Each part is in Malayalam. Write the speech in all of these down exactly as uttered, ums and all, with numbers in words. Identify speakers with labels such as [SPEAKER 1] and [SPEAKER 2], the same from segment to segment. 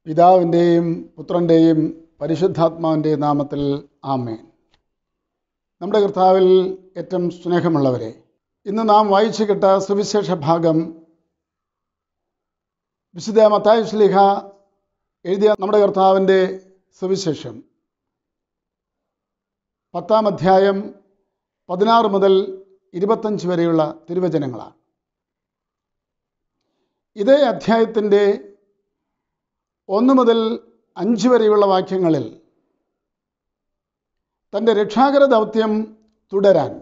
[SPEAKER 1] പിതാവിൻ്റെയും പുത്രൻ്റെയും പരിശുദ്ധാത്മാവിൻ്റെയും നാമത്തിൽ ആമേൻ. നമ്മുടെ കർത്താവിൽ ഏറ്റവും സ്നേഹമുള്ളവരെ, ഇന്ന് നാം വായിച്ചു കേട്ട സുവിശേഷ ഭാഗം വിശുദ്ധ മത്തായി ശ്ലീഹ എഴുതിയ നമ്മുടെ കർത്താവിൻ്റെ സുവിശേഷം പത്താം അധ്യായം പതിനാറ് മുതൽ ഇരുപത്തഞ്ച് വരെയുള്ള തിരുവചനങ്ങളാണ്. ഇതേ അധ്യായത്തിൻ്റെ ഒന്ന് മുതൽ അഞ്ച് വരെയുള്ള വാക്യങ്ങളിൽ തൻ്റെ രക്ഷാകര ദൗത്യം തുടരാൻ,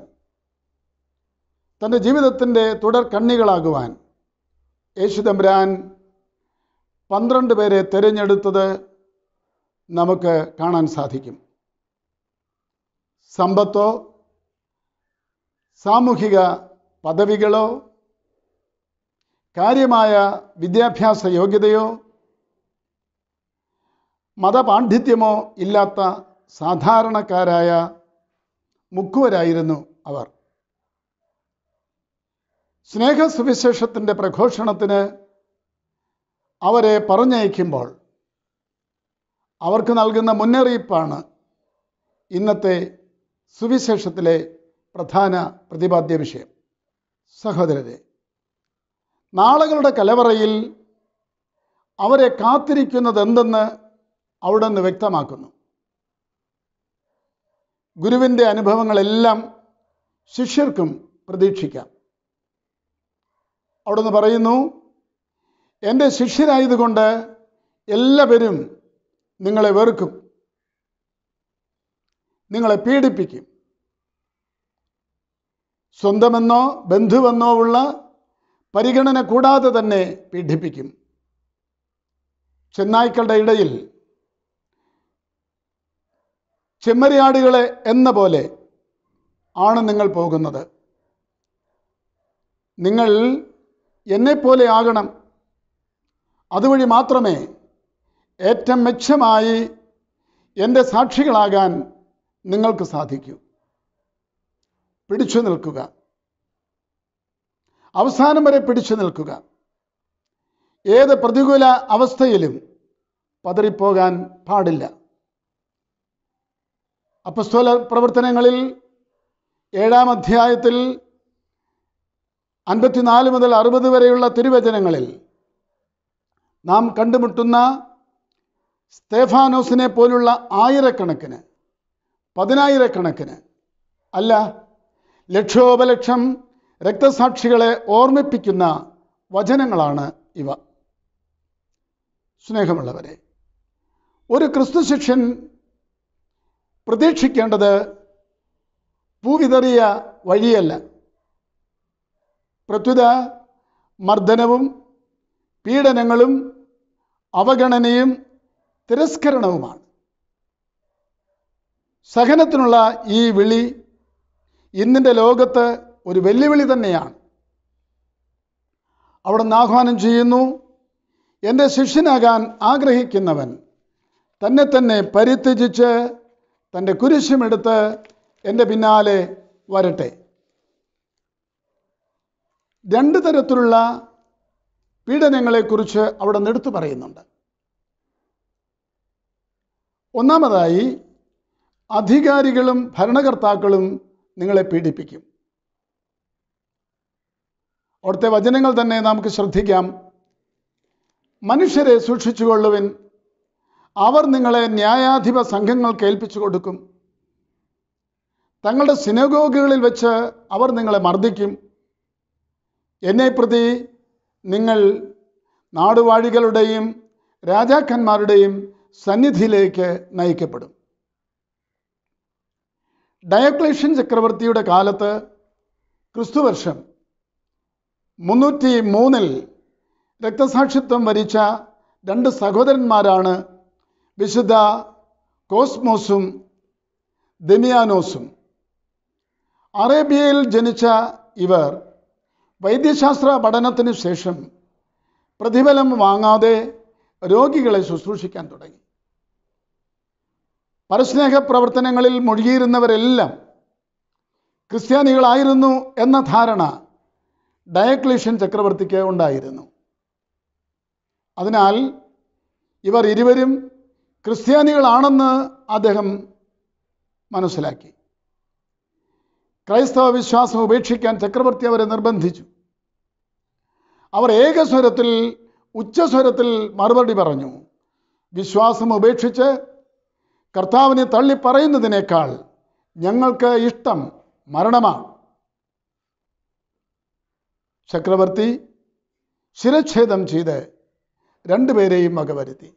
[SPEAKER 1] തൻ്റെ ജീവിതത്തിൻ്റെ തുടർ കണ്ണികളാകുവാൻ യേശു തമ്പുരാൻ പന്ത്രണ്ട് പേരെ തിരഞ്ഞെടുത്തത് നമുക്ക് കാണാൻ സാധിക്കും. സമ്പത്തോ സാമൂഹിക പദവികളോ കാര്യമായ വിദ്യാഭ്യാസ യോഗ്യതയോ മതപാണ്ഡിത്യമോ ഇല്ലാത്ത സാധാരണക്കാരായ മുക്കുവരായിരുന്നു അവർ. സ്നേഹസുവിശേഷത്തിൻ്റെ പ്രഘോഷണത്തിന് അവരെ പറഞ്ഞയക്കുമ്പോൾ അവർക്ക് നൽകുന്ന മുന്നറിയിപ്പാണ് ഇന്നത്തെ സുവിശേഷത്തിലെ പ്രധാന പ്രതിപാദ്യ വിഷയം. സഹോദരരെ, നാളുകളുടെ കലവറയിൽ അവരെ കാത്തിരിക്കുന്നത് എന്തെന്ന് അവിടെ നിന്ന് വ്യക്തമാക്കുന്നു. ഗുരുവിൻ്റെ അനുഭവങ്ങളെല്ലാം ശിഷ്യർക്കും പ്രതീക്ഷിക്കാം. അവിടെ നിന്ന് പറയുന്നു, എൻ്റെ ശിഷ്യരായതുകൊണ്ട് എല്ലാവരും നിങ്ങളെ വെറുക്കും, നിങ്ങളെ പീഡിപ്പിക്കും, സ്വന്തമെന്നോ ബന്ധുവെന്നോ ഉള്ള പരിഗണന കൂടാതെ തന്നെ പീഡിപ്പിക്കും. ചെന്നായ്ക്കളുടെ ഇടയിൽ ചെമ്മരിയാടുകളെ എന്ന പോലെ ആണ് നിങ്ങൾ പോകുന്നത്. നിങ്ങൾ എന്നെപ്പോലെ ആകണം. അതുവഴി മാത്രമേ ഏറ്റവും മെച്ചമായി എൻ്റെ സാക്ഷികളാകാൻ നിങ്ങൾക്ക് സാധിക്കൂ. പിടിച്ചു നിൽക്കുക, അവസാനം വരെ പിടിച്ചു നിൽക്കുക. ഏത് പ്രതികൂല അവസ്ഥയിലും പതറിപ്പോകാൻ പാടില്ല. അപ്പസ്തോല പ്രവർത്തനങ്ങളിൽ ഏഴാം അധ്യായത്തിൽ അൻപത്തിനാല് മുതൽ അറുപത് വരെയുള്ള തിരുവചനങ്ങളിൽ നാം കണ്ടുമുട്ടുന്ന സ്തേഫാനോസിനെ പോലുള്ള ആയിരക്കണക്കിന്, പതിനായിരക്കണക്കിന് അല്ല ലക്ഷോപലക്ഷം രക്തസാക്ഷികളെ ഓർമ്മിപ്പിക്കുന്ന വചനങ്ങളാണ് ഇവ. സ്നേഹമുള്ളവരെ, ഒരു ക്രിസ്തു ശിഷ്യൻ പ്രതീക്ഷിക്കേണ്ടത് പൂവിതറിയ വഴിയല്ല, പ്രത്യുത മർദ്ദനവും പീഡനങ്ങളും അവഗണനയും തിരസ്കരണവുമാണ്. സഹനത്തിനുള്ള ഈ വിളി ഇന്നിൻ്റെ ലോകത്ത് ഒരു വെല്ലുവിളി തന്നെയാണ്. അവിടെ നിന്ന് ആഹ്വാനം ചെയ്യുന്നു, എൻ്റെ ശിഷ്യനാകാൻ ആഗ്രഹിക്കുന്നവൻ തന്നെ തന്നെ പരിത്യജിച്ച് തൻ്റെ കുരിശുമെടുത്ത് എൻ്റെ പിന്നാലെ വരട്ടെ. രണ്ട് തരത്തിലുള്ള പീഡനങ്ങളെക്കുറിച്ച് അവിടെ എടുത്തു പറയുന്നുണ്ട്. ഒന്നാമതായി, അധികാരികളും ഭരണകർത്താക്കളും നിങ്ങളെ പീഡിപ്പിക്കും. അവിടുത്തെ വചനങ്ങൾ തന്നെ നമുക്ക് ശ്രദ്ധിക്കാം. മനുഷ്യരെ സൂക്ഷിച്ചുകൊള്ളുവിൻ, അവർ നിങ്ങളെ ന്യായാധിപ സംഘങ്ങൾക്ക് ഏൽപ്പിച്ചു കൊടുക്കും. തങ്ങളുടെ സിനഗോഗുകളിൽ വെച്ച് അവർ നിങ്ങളെ മർദ്ദിക്കും. എന്നെ പ്രതി നിങ്ങൾ നാടുവാഴികളുടെയും രാജാക്കന്മാരുടെയും സന്നിധിയിലേക്ക് നയിക്കപ്പെടും. ഡയോക്ലേഷ്യൻ ചക്രവർത്തിയുടെ കാലത്ത് ക്രിസ്തുവർഷം മുന്നൂറ്റി മൂന്നിൽ രക്തസാക്ഷിത്വം വരിച്ച രണ്ട് സഹോദരന്മാരാണ് വിശുദ്ധ കോസ്മോസും ദമിയാനോസും. അറേബ്യയിൽ ജനിച്ച ഇവർ വൈദ്യശാസ്ത്ര പഠനത്തിനു ശേഷം പ്രതിഫലം വാങ്ങാതെ രോഗികളെ ശുശ്രൂഷിക്കാൻ തുടങ്ങി. പരസ്നേഹ പ്രവർത്തനങ്ങളിൽ മുഴുകിയിരുന്നവരെല്ലാം ക്രിസ്ത്യാനികളായിരുന്നു എന്ന ധാരണ ഡയോക്ലീഷ്യൻ ചക്രവർത്തിക്ക് ഉണ്ടായിരുന്നു. അതിനാൽ ഇവർ ഇരുവരും ക്രിസ്ത്യാനികളാണെന്ന് അദ്ദേഹം മനസ്സിലാക്കി. ക്രൈസ്തവ വിശ്വാസം ഉപേക്ഷിക്കാൻ ചക്രവർത്തി അവരെ നിർബന്ധിച്ചു. അവർ ഏകസ്വരത്തിൽ ഉച്ചസ്വരത്തിൽ മറുപടി പറഞ്ഞു, വിശ്വാസം ഉപേക്ഷിച്ച് കർത്താവിനെ തള്ളിപ്പറയുന്നതിനേക്കാൾ ഞങ്ങൾക്ക് ഇഷ്ടം മരണമാണ്. ചക്രവർത്തി ശിരച്ഛേദം ചെയ്ത് രണ്ടുപേരെയും വകവരുത്തി.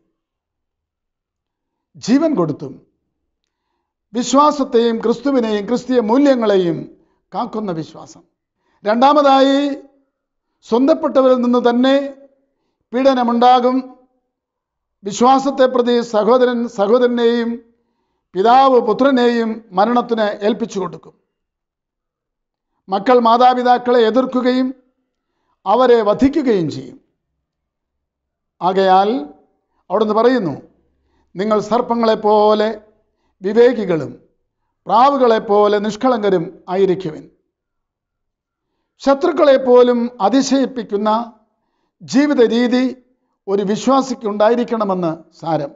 [SPEAKER 1] ജീവൻ കൊടുത്തും വിശ്വാസത്തെയും ക്രിസ്തുവിനെയും ക്രിസ്തീയ മൂല്യങ്ങളെയും കാക്കുന്ന വിശ്വാസം. രണ്ടാമതായി, സ്വന്തപ്പെട്ടവരിൽ നിന്ന് തന്നെ പീഡനമുണ്ടാകും. വിശ്വാസത്തെ പ്രതി സഹോദരൻ സഹോദരനെയും പിതാവ് പുത്രനെയും മരണത്തിന് ഏൽപ്പിച്ചു കൊടുക്കും. മക്കൾ മാതാപിതാക്കളെ എതിർക്കുകയും അവരെ വധിക്കുകയും ചെയ്യും. ആകയാൽ അവിടുന്ന് പറയുന്നു, നിങ്ങൾ സർപ്പങ്ങളെപ്പോലെ വിവേകികളും പ്രാവുകളെപ്പോലെ നിഷ്കളങ്കരും ആയിരിക്കുവിൻ. ശത്രുക്കളെപ്പോലും അതിശയിപ്പിക്കുന്ന ജീവിത രീതി ഒരു വിശ്വാസിക്കുണ്ടായിരിക്കണമെന്ന് സാരം.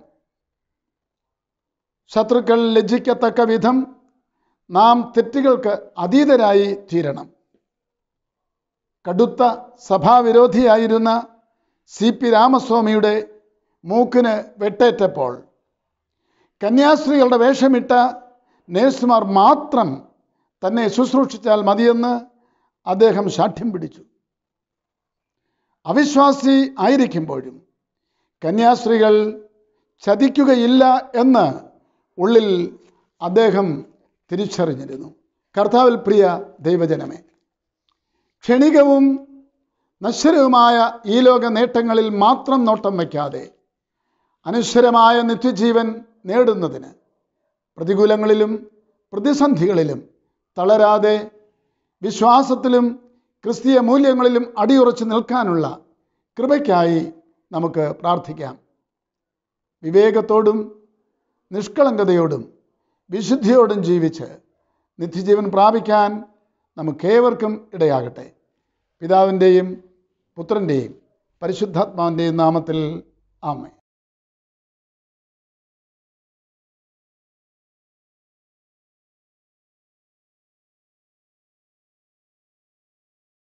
[SPEAKER 1] ശത്രുക്കൾ ലജ്ജിക്കത്തക്ക വിധം നാം തെറ്റുകൾക്ക് അതീതരായി തീരണം. കടുത്ത സഭാവിരോധിയായിരുന്ന സി പി രാമസ്വാമിയുടെ മൂക്കിന് വെട്ടേറ്റപ്പോൾ കന്യാസ്ത്രീകളുടെ വേഷമിട്ട നേഴ്സുമാർ മാത്രം തന്നെ ശുശ്രൂഷിച്ചാൽ മതിയെന്ന് അദ്ദേഹം ശാഠ്യം പിടിച്ചു. അവിശ്വാസി ആയിരിക്കുമ്പോഴും കന്യാസ്ത്രീകൾ ചതിക്കുകയില്ല എന്ന് ഉള്ളിൽ അദ്ദേഹം തിരിച്ചറിഞ്ഞിരുന്നു. കർത്താവിൽ പ്രിയ ദൈവജനമേ, ക്ഷണികവും നശ്വരവുമായ ഈ ലോക നേട്ടങ്ങളിൽ മാത്രം നോട്ടം വയ്ക്കാതെ അനശ്വരമായ നിത്യജീവൻ നേടുന്നതിന് പ്രതികൂലങ്ങളിലും പ്രതിസന്ധികളിലും തളരാതെ വിശ്വാസത്തിലും ക്രിസ്തീയ മൂല്യങ്ങളിലും അടിയുറച്ചു നിൽക്കാനുള്ള കൃപയ്ക്കായി നമുക്ക് പ്രാർത്ഥിക്കാം. വിവേകത്തോടും നിഷ്കളങ്കതയോടും വിശുദ്ധിയോടും ജീവിച്ച് നിത്യജീവൻ പ്രാപിക്കാൻ നമുക്കേവർക്കും ഇടയാകട്ടെ. പിതാവിൻ്റെയും പുത്രൻ്റെയും പരിശുദ്ധാത്മാവിൻ്റെയും നാമത്തിൽ ആമേൻ.